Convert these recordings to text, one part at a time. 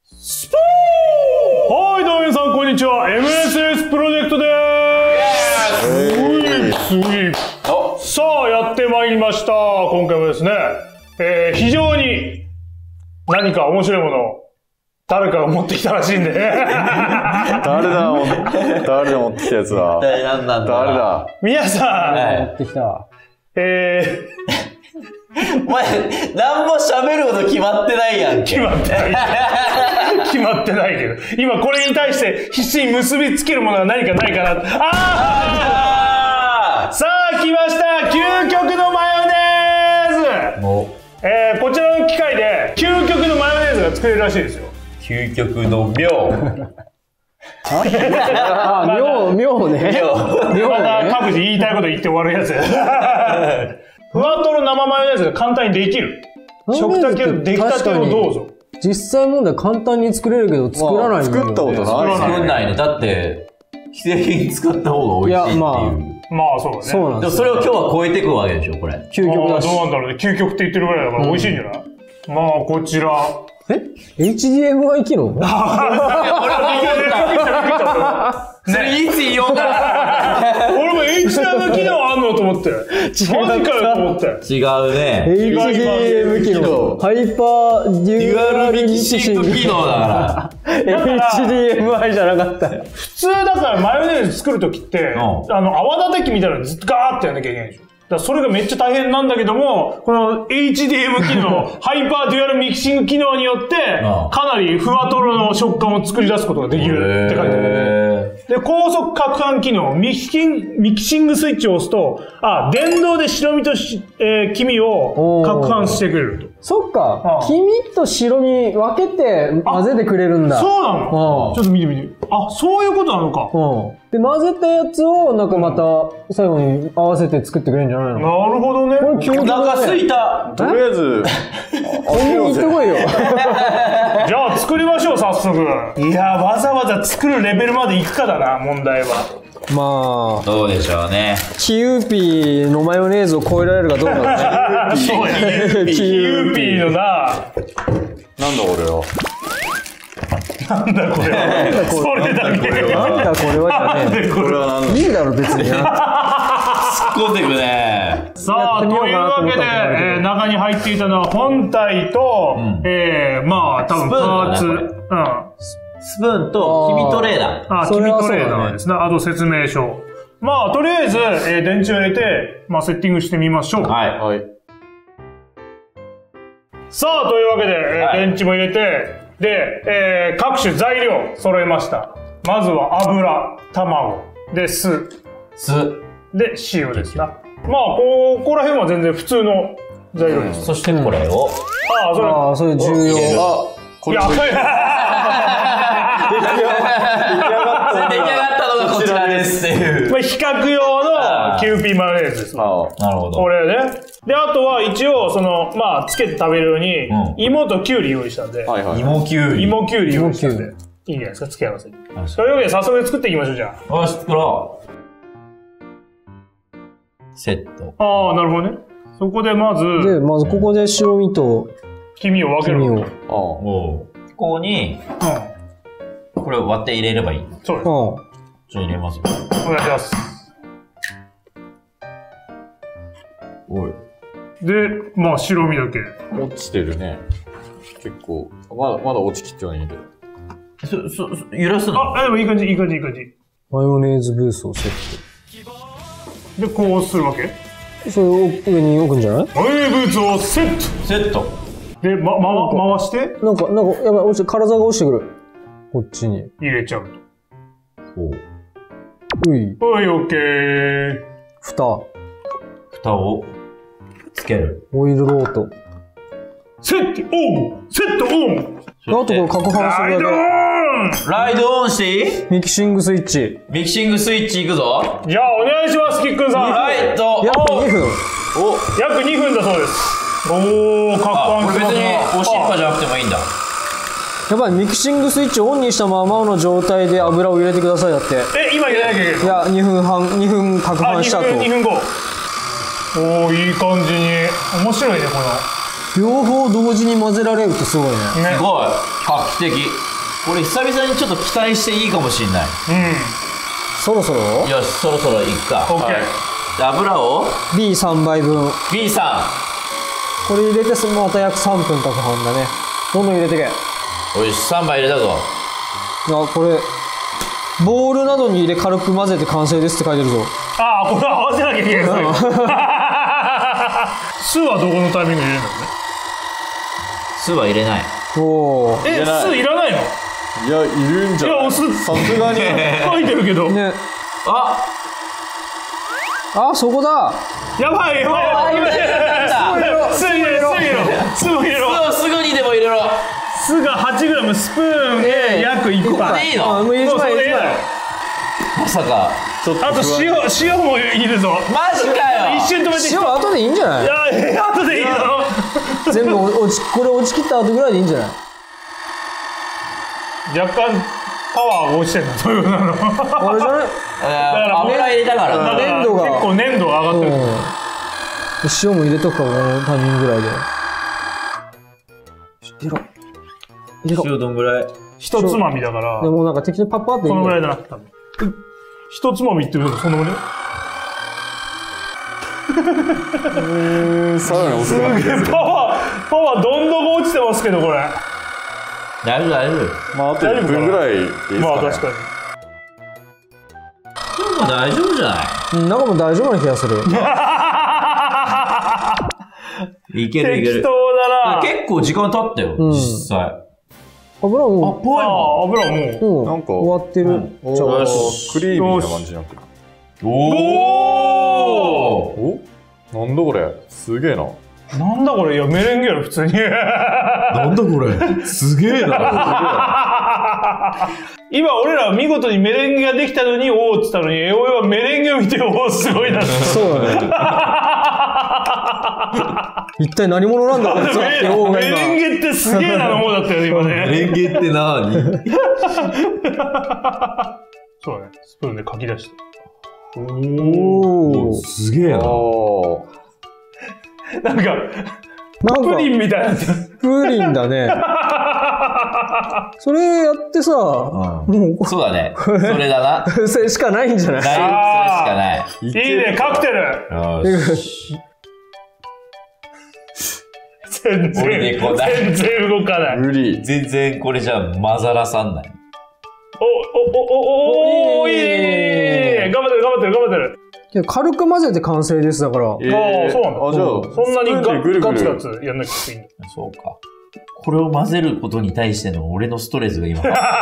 スポーはい、どうも皆さん、こんにちは。MSS プロジェクトでーす。さあ、やってまいりました。今回もですね、非常に何か面白いものを誰かが持ってきたらしいんで。誰だ持ってきたやつは。 一体何なんだ。 誰だ。 皆さん、 持ってきた。 お前、何も喋ること決まってないやんけ。 決まってない。決まってないけど。今これに対して必死に結びつけるものが何かないかな。さあ、来ました。究極のマヨネーズ。こちらの機械で究極のマヨネーズが作れるらしいですよ。 究極の妙。 妙ね。 また各自言いたいこと言って終わるやつ。ふわとろ生マヨネーズが簡単にできる。食卓で出来たてをどうぞ。 実際問題簡単に作れるけど作らないんだよ、 作ったことない。 作んないね。だって、既製品使った方が美味しいっていう。 まあそうだね。 そうなんです。 でもそれを今日は超えていくわけでしょ、これ。 究極だし。 どうなんだろうね。究極って言ってるぐらいだから美味しいんじゃない？まあこちら。 HDMI 機能？ それいつ言おうかな。 俺も HDMI 機能あんのと思って。マジかよと思って。 違うね。 HDMI 機能。ハイパーデュアルミキシング機能だから。 HDMI じゃなかったよ。 普通だからマヨネーズ作るときって、泡立て器みたいなのずっとガーってやんなきゃいけないでしょ。だからそれがめっちゃ大変なんだけども、この HDM 機能、ハイパーデュアルミキシング機能によって、かなりふわとろの食感を作り出すことができるって書いてある。で、高速攪拌機能、ミキシングスイッチを押すと、電動で白身と黄身を攪拌してくれると。 そっか。黄身と白身分けて混ぜてくれるんだ。 そうなの？ちょっと見てみて。そういうことなのか。 で、混ぜたやつをなんかまた最後に合わせて作ってくれるんじゃないの？ なるほどね。 これお腹すいた。 とりあえず、 コンビニ行ってこいよ。 じゃあ作りましょう、早速。いや、わざわざ作るレベルまで行くかだな、問題は。 まあ、 どうでしょうね。 キユーピーのマヨネーズを超えられるかどうかだね。 そうやね。キユーピーのな。 なんだ俺は。 なんだこれは。それだけ。 なんだこれはじゃねえ。 これはなんだ。 いいだろ別に。 突っ込んでくね。 さあ、というわけで、中に入っていたのは本体と、まあ、多分パーツ。 スプーンと黄身トレーだ。 黄身トレーダーですね。あと説明書。まあ、とりあえず、電池を入れて、まあ、セッティングしてみましょう。 はい。 さあ、というわけで、電池も入れて、で、各種材料揃えました。まずは油、卵、で、酢。で、塩ですな。まあ、ここら辺は全然普通の材料です。 そしてこれを。 それ重要。 これ。出来上がったのがこちらですっていう。 まあ、比較用のキユーピーマヨネーズです。 なるほど。 これね。で、あとは一応、まあ、つけて食べるように、芋とキュウリ用意したんで。 芋キュウリ用意したんで。いいんじゃないですか、付け合わせに。というわけで、早速作っていきましょう、じゃあ。 よし、作ろう。セット。 なるほどね。そこでまずここで白身と黄身を分ける。 ここに、これを割って入れればいい。 そうです。 ちょっと入れますよ。 お願いします。で、まあ白身だけ。 落ちてるね。結構。まだ落ちきってはいないけど。 揺らすの？ でもいい感じ。 マヨネーズブースをセット。で、こうするわけ？ それを上に置くんじゃない？ マヨネーズブースをセット。で、回して？ なんか、やばい、体が落ちてくる。こっちに。 入れちゃうと。 オッケー。 蓋をつける。 オイルロート。 セットオン。 あとこれ攪拌するだけ。 ライドオンしていい？ ミキシングスイッチ。 ミキシングスイッチいくぞ。 じゃあお願いします、キックンさん。 約 2分。 約2分だそうです。攪拌これ別に押しっぱじゃなくてもいいんだ。 やばい、ミキシングスイッチをオンにしたままの状態で油を入れてくださいだって。 今入れなきゃいけない。 いや、2分攪拌した後。 2分後。いい感じに。面白いね、この。 両方同時に混ぜられるってすごいね。 すごい画期的。これ久々にちょっと期待していいかもしれない。 そろそろよし、そろそろいくか。 オッケー。 で油を B3 杯分。 B さこれ入れてまた約3分かかるんだね。どんどん入れてけ。 ん。よし、3杯入れたぞ。 これボウルなどに入れ軽く混ぜて完成ですって書いてるぞ。 ああ、これ合わせなきゃいけない。酢はどこのタイミングで入れるんだろうね。 酢は入れない。 おお。 酢いらないの？ いや、いるんじゃない？ いや、お酢さすがに。 書いてるけど。 ね。 あ、 そこだ。 やばいやばい。酢入れろ。酢を入れろ。 酢をすぐにでも入れろ。 酢が 8g スプーンで約1杯。 でいいの？ もう1杯1杯。 まさか。 あと塩もいるぞ。 マジかよ。 一瞬止めてきた。 塩後でいいんじゃない？ いや、後でいいの。 全部これ落ちきった後ぐらいでいいんじゃない？ 若干パワーが落ちてるの。そういうことなの。 あれじゃない？ 油入れたから。 粘度が結構粘度が上がってる。 塩も入れとくか、このタイミングぐらいで。入れろ。 塩どんぐらい？ 一つまみだから。 でもなんか適当にパッパっていいんだよ。 このぐらいじゃなくて多分。一つまみって言うとそんなもんね。 さらに遅くなってる。 パワーどんどん落ちてますけど、これ。 大丈夫大丈夫。 まあ、あと1分ぐらいでいいですかね。 まあ確かに。 でも大丈夫じゃない？ 中も大丈夫な気がする。 いけるいける。 適当だな。 結構時間経ったよ、実際。 油もぽいもん。 油もう。 なんか終わってる。じゃあよし、クリーミーな感じになってる。 おお、なんだこれ、すげえな。 なんだこれ、いや、メレンゲやろ、普通に。 なんだこれ、すげえな。 今、俺らは見事にメレンゲができたのに、おーって言ったのに、俺はメレンゲを見て、おー、すごいな。 そうだね。一体何者なんだこいつはって王がメレン今。 ゲってすげえなの方だったよね、今ね。 レンゲって何？ そうだね、スプーンでかき出して。 おお。 すげえな。 なんか、 なんかプリンみたいなやつ。 プリンだね。それやってさ、もうそうだね。それだな。 それしかないんじゃない？ それしかない。 いいね、カクテル。 よし。 全然動かない。 無理。 全然これじゃ混ざらさんない。 いい頑張ってる。 軽く混ぜて完成ですだから。 そうなんだ。 じゃあ、 そんなにぐるぐるガツガツやんなくていいんだ。 そうか。これを混ぜることに対しての俺のストレスが今。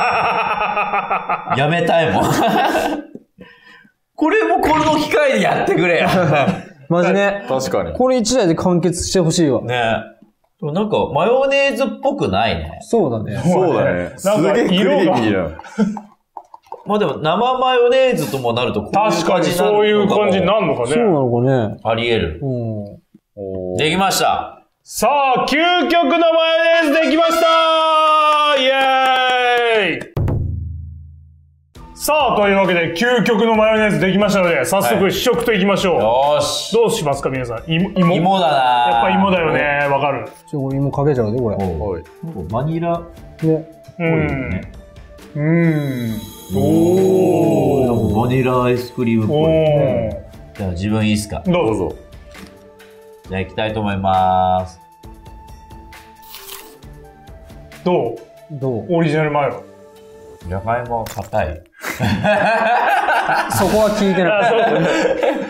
やめたいもん。これもこの機会でやってくれよ。 マジね。 確かに。 これ一台で完結してほしいわ。 ねえ。なんかマヨネーズっぽくないね。 そうだね。 そうだね。すげえクリーミーだ。 まあでも生マヨネーズともなるとこういう確かにそういう感じになるのかね。 そうなのかね。 あり得る。できました。 さあ、究極のマヨネーズできましたイエーイさあ、というわけで、究極のマヨネーズできましたので、早速試食といきましょう。 よーし。 どうしますか、皆さん。芋だなやっぱ芋だよね。わかる。 芋かけちゃうね、これ。 はい。 バニラ。 ね。 おー。バニラアイスクリームっぽい。じゃあ自分いいっすか。 どうぞ。 じゃあ行きたいと思います。 どうオリジナルマヨ。 じゃがいも硬い。 そこは聞いてない。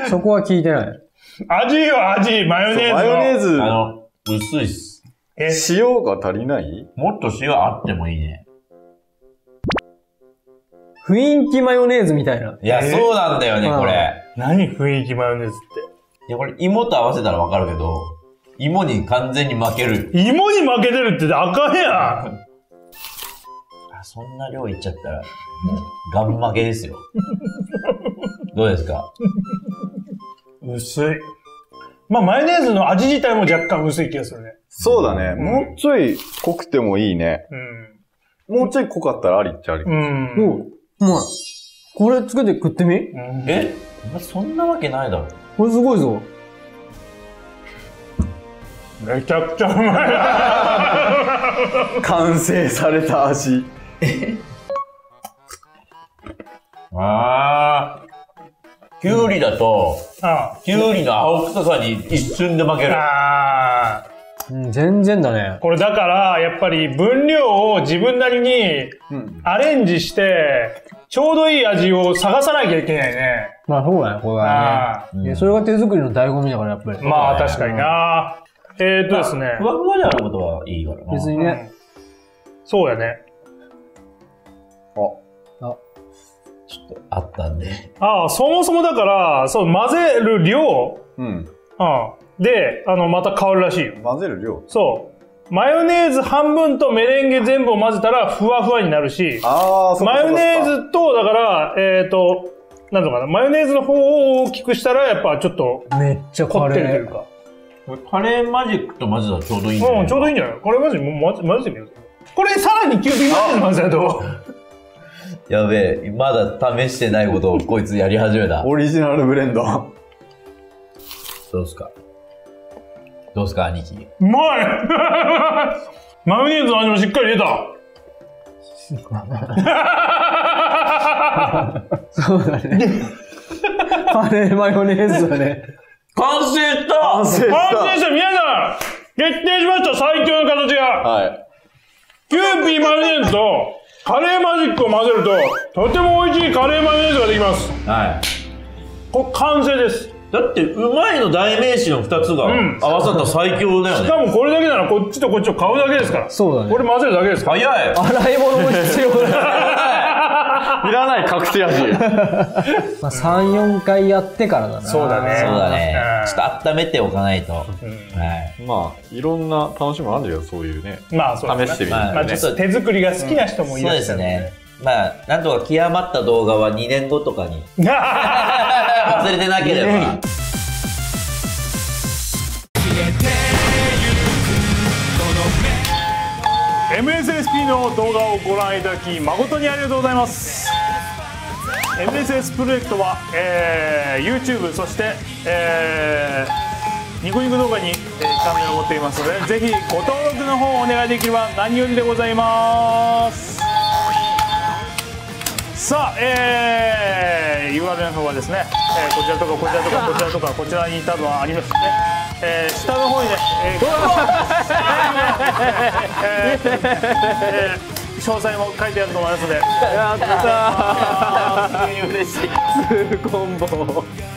そこは聞いてない。 味よ、味。マヨネーズ。 マヨネーズ。 薄いっす。 塩が足りない？ もっと塩あってもいいね。 雰囲気マヨネーズみたいな。 いや、そうなんだよね、これ。 何雰囲気マヨネーズって。 いや、これ芋と合わせたらわかるけど、芋に完全に負ける。 芋に負けてるってあかんやん。 そんな量いっちゃったら、もう、ガン負けですよ。どうですか？ 薄い。まあ、マヨネーズの味自体も若干薄い気がするね。 そうだね。もうちょい濃くてもいいね。もうちょい濃かったらありっちゃあり。 うまい。これつけて食ってみ？ え？そんなわけないだろ。 これすごいぞ。 めちゃくちゃうまい。 完成された味。 あー。キュウリだと、キュウリの青臭さに一瞬で負ける。 あ全然だね。 これだから、やっぱり分量を自分なりにアレンジして、ちょうどいい味を探さなきゃいけないね。 まあそうだね、これはね。それが手作りの醍醐味だから、やっぱり。 まあ確かにな。ですね。 ふわふわであることはいいからな。 別にね。 そうやね。 ちょっとあったんで。 そもそもだから、そう、混ぜる量、で、また変わるらしいよ。 混ぜる量。 そう。マヨネーズ半分とメレンゲ全部を混ぜたらふわふわになるし、マヨネーズと、だから、なんとかな、マヨネーズの方を大きくしたら、やっぱちょっと、 めっちゃ凝ってるというか。 カレーマジックと混ぜたらちょうどいいんじゃない？ ちょうどいいんじゃない？カレーマジックも混ぜてみよう。これさらにキューピーマヨネーズ混ぜたと。 やべえ、まだ試してないことをこいつやり始めた。 オリジナルブレンド。 どうすか兄貴。 うまいマヨネーズの味もしっかり出た。 そうだね。カレーマヨネーズだね。 完成した完成した皆さん決定しました最強の形が。 はい。 キューピーマヨネーズとカレーマジックを混ぜると、とても美味しいカレーマヨネーズができます。 はい。 これ完成です。 だって、うまいの代名詞の2つが合わさった最強だよね。 しかもこれだけならこっちとこっちを買うだけですから。 そうだね。 これ混ぜるだけですから。 早い。 洗い物も必要だ。 いらない隠し味。 まあ3、4回やってからだな。 そうだね。 そうだね。ちょっと温めておかないと。はい。 まあ、いろんな楽しみもあるよ、そういうね。 まあそうですね。 試してみるまあちょっと手作りが好きな人もいらっしゃるんで。 そうですね。まあ、なんとか極まった動画は2年後とかに忘れてなければ。 MSSP の動画をご覧いただき誠にありがとうございます。 MSS プロジェクトは、YouTube そして、ニコニコ動画に、チャンネルを持っていますので、ぜひご登録の方をお願いできれば何よりでございます。さあ、URL の方はですね、こちらとかこちらとかこちらとかこちらに多分ありますね。下の方にね、詳細も書いてあると思いますので。 やったー。嬉しい。2コンボ。